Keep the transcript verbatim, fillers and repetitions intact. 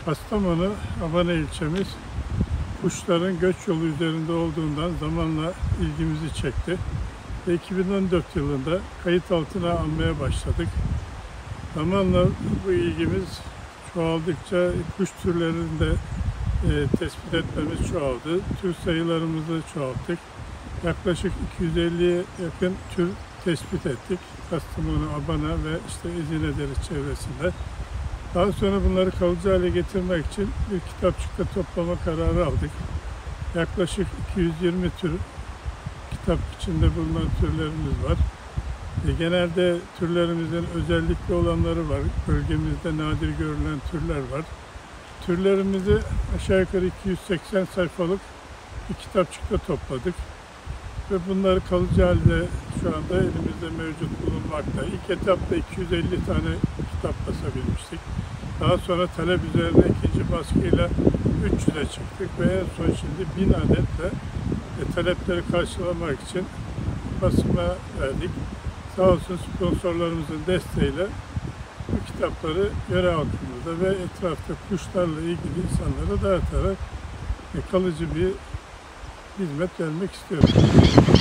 Kastamonu Abana ilçemiz kuşların göç yolu üzerinde olduğundan zamanla ilgimizi çekti. Ve iki bin on dört yılında kayıt altına almaya başladık. Zamanla bu ilgimiz çoğaldıkça kuş türlerini de e, tespit etmemiz çoğaldı. Tür sayılarımızı çoğalttık. Yaklaşık iki yüz elliye yakın tür tespit ettik. Kastamonu, Abana ve işte Ezinedere çevresinde. Daha sonra bunları kalıcı hale getirmek için bir kitapçıkta toplama kararı aldık. Yaklaşık iki yüz yirmi tür kitap içinde bulunan türlerimiz var. E, genelde türlerimizin özellikli olanları var. Bölgemizde nadir görülen türler var. Türlerimizi aşağı yukarı iki yüz seksen sayfalık bir kitapçıkta topladık. Ve bunları kalıcı halde şu anda elimizde mevcut bulunmakta. İlk etapta iki yüz elli tane kitap basabilmiştik. Daha sonra talep üzerine ikinci baskıyla üç yüze çıktık ve en son şimdi bin adetle e, talepleri karşılamak için basıma verdik. Sağ olsun sponsorlarımızın desteğiyle bu kitapları yöre halkımıza ve etrafta kuşlarla ilgili insanlara dağıtarak e, kalıcı bir hizmet vermek istiyoruz.